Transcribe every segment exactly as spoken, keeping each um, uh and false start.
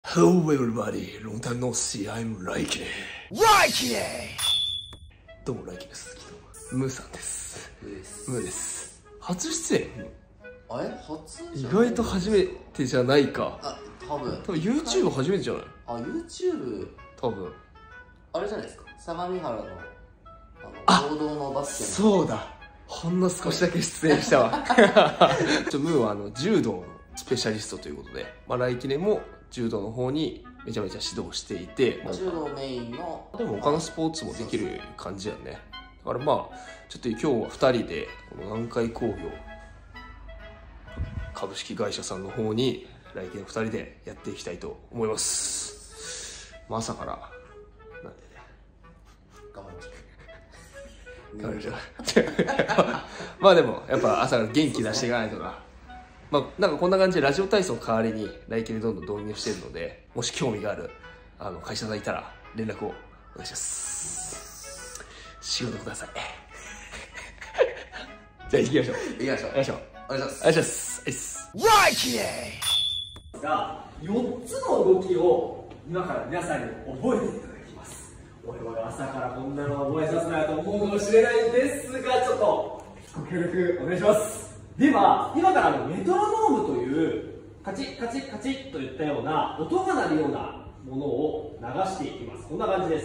Hello everybody, long time no see, I'm Raikine. Raikine! どうも、ライキネ鈴木とムーさんです。 ムーです。 ムーです。初出演あれ初意外と初めてじゃないか。 あ、多分。 多分 YouTube 初めてじゃない？ あ、YouTube。 多分。 あれじゃないですか。相模原の、 あの、合同のバスケの。 そうだ。ほんの少しだけ出演したわ。ちょムーはあの柔道のスペシャリストということで、まあ、ライキネも柔道の方にめちゃめちゃ指導していて、 柔道メインのでも他のスポーツもできる感じやね。だからまあちょっと今日はふたりでこの南海工業株式会社さんの方に来年ふたりでやっていきたいと思います。まあ、朝からなんで頑張りましょう。 頑張りましょう。まあでもやっぱ朝から元気出していかないとな。まあ、なんかこんな感じでラジオ体操の代わりに来期でどんどん導入しているので、もし興味があるあの会社さんいたら連絡をお願いします。仕事ください。じゃあ行きましょう。 行きましょう。 行きましょう。 お願いします。 お願いします。ライキネがよっつの動きを今から皆さんに覚えていただきます。俺は朝からこんなの覚えさせないと思うかもしれないんですが、ちょっとご協力お願いします。では今からのメトロノームというカチッカチッカチッといったような音が鳴るようなものを流していきます。こんな感じです。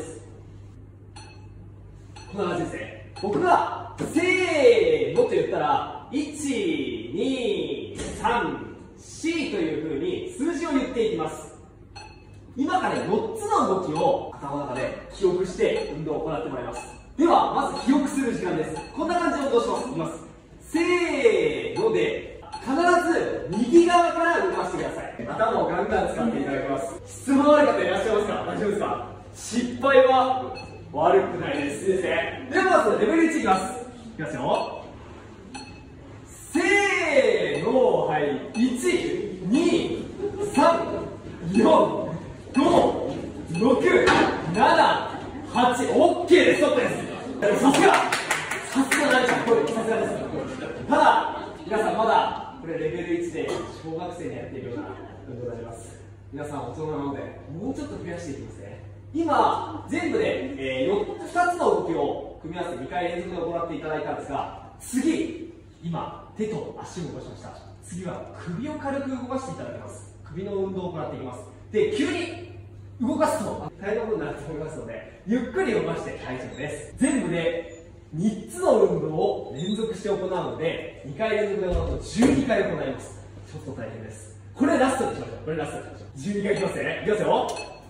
こんな感じですね。僕がせーのと言ったらいち、に、さん、よんというふうに数字を言っていきます。今からよっつの動きを頭の中で記憶して運動を行ってもらいます。ではまず記憶する時間です。こんな感じで運動します。いきます。せーので必ず右側から動かしてください。頭をガンガン使っていただきます。質問ある方いらっしゃいますか？大丈夫ですか？失敗は悪くないです。いいですね。ではまずレベルいちいきます。いきますよ。せーの、はい、いち、に、さん、よん、ご、ろく、なな、はち、オッケーです。ストップです。さすがさすが何ちゃん、これさすがです。ただ皆さんまだこれレベルいちで小学生にやっているような運動になります。皆さん大人なのでもうちょっと増やしていきますね。今全部で、えー、よっつふたつの動きを組み合わせてにかい連続で行っていただいたんですが、次今手と足を動かしました。次は首を軽く動かしていただきます。首の運動を行っていきます。で急に動かすと大変なことになると思いますので、ゆっくり動かして大丈夫です。全部でみっつの運動を連続して行うので、にかい連続で行うとじゅうにかい行います。ちょっと大変です。これラストにしましょう。これラストにしましょう。じゅうにかいいきますね。いきますよ。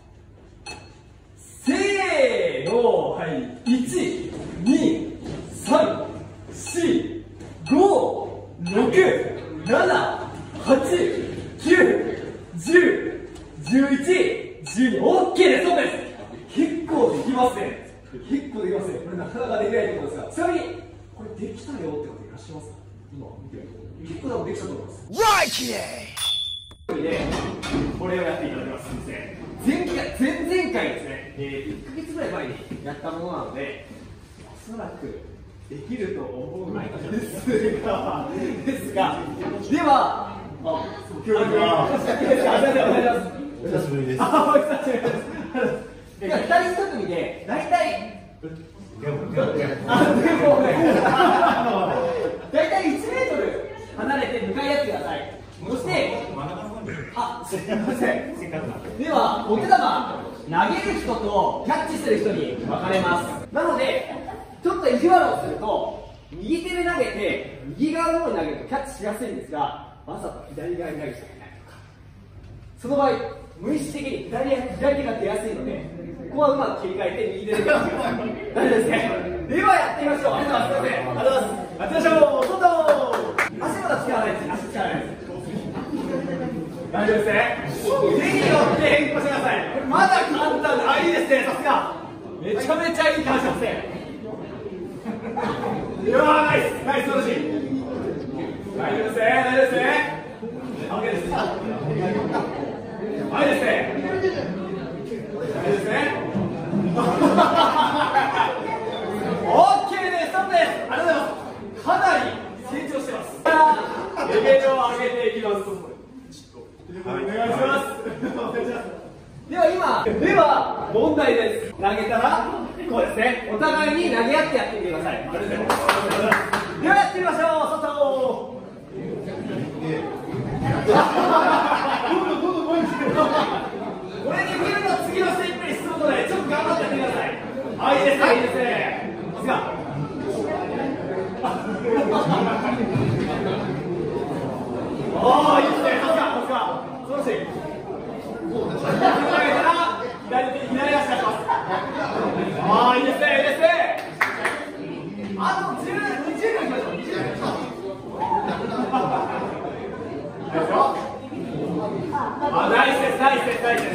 せーの、はい、いち、に、さん、よん、ご、ろく、なな、はち、きゅう、じゅう、じゅういち、じゅうに、オッケーです。そうです。結構できますね。結構できますね。これなかなかできないところですが、ちなみにこれできたよって方いらっしゃいますか？今見てると結構多分できたと思います。ライキネでこれをやっていただきますんですね。前回前々回ですね、えー、いっかげつぐらい前にやったものなので、おそらくできると思うんですがですがでは、あ、今日はお久しぶりです。あ、お久しぶりです。ふたりひと組で大体大体いちメートル離れて向かい合ってください。そしてあ、すみません。ではお手玉投げる人とキャッチする人に分かれます。なのでちょっと意地悪をすると右手で投げて右側の方に投げるとキャッチしやすいんですが、わざと左側に投げる人がいないとか、その場合無意識的に左左手が出やすいので、ここはうまく切り替えて右手で投げてください。大丈夫ですね。ではやってみましょう。ありがとうございます。ありがとうございます。やってみましょう。どんどん足まだ使わないです。足使わないです。大丈夫ですね。手によって変更してください。これまだ簡単で、あ、いいですね。さすがめちゃめちゃいい感じですね。いやー、ナイスナイス、素晴らしい。大丈夫ですね。大丈夫ですね。 OK です。はいですね。大丈夫ですね。OK です。ストップです。ありがとうございます。かなり成長してます。レベルを上げていきます。お願いします。 では今、では問題です。投げたらこうですね、お互いに投げ合ってやってみてください。ではやってみましょう。外これにフィルの次のステップに進むのでちょっと頑張ってやってください。あ、いいですね、いいですね。さすが。ああ、いいですね、さすが、さすが。素晴らしい。左手、左足出します。ああ、いいですね、いいですね。あとじゅう、にじゅうびょういきましょう。にじゅうびょう。あ、ナイスです、ナイスです、ナイスです。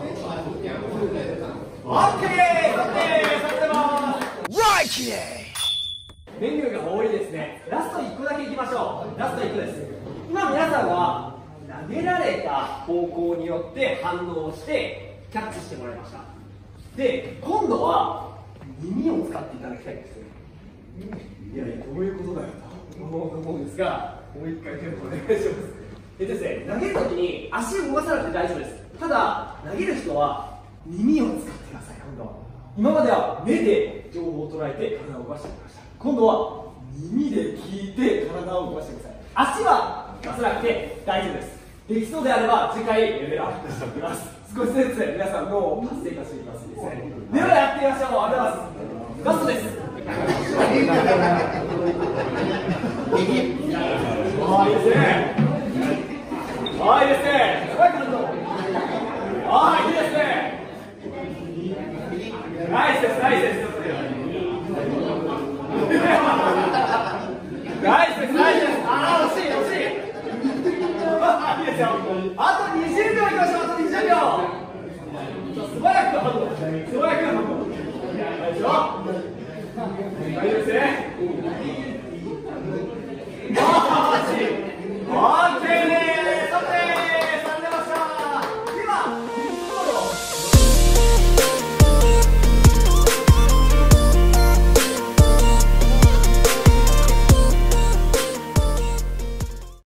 オッケー、さて、さてます。ライキー。メニューが多いですね。ラストいっこだけいきましょう。ラストいっこです。今皆さんは投げられた方向によって反応をしてキャッチしてもらいました。で、今度は耳を使っていただきたいんです。いやいや、どういうことだよと思うと思うんですが、もう一回テンポお願いします。えっとですね、投げるときに足を動かさなくて大丈夫です。ただ、投げる人は耳を使ってください。今度は今までは目で情報を捉えて体を動かしてきました。今度は耳で聞いて体を動かしてください。足は出さなくて大丈夫です。できそうであれば次回レベルアップしておきます。少しずつ皆さん脳を活性化していきますですね。ではやってみましょう。ありがとうございます。ラストです。あ、いいですね。あ、いいですね。あ、いいですね。ナイスです、ナイスです。ナイスです、ナイスです。あー、惜しい、惜しい。いいですよ。あとにじゅうびょういきましょう。あとにじゅうびょう。素早く反応。素早く反応。いいですよ。